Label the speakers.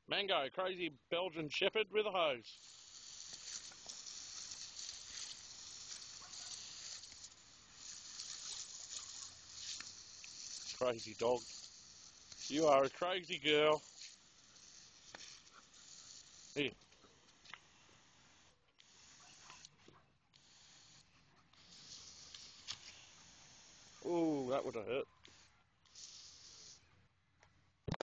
Speaker 1: Mango, crazy Belgian Shepherd with a hose. Crazy dog. You are a crazy girl. Here. Ooh, that would have hurt.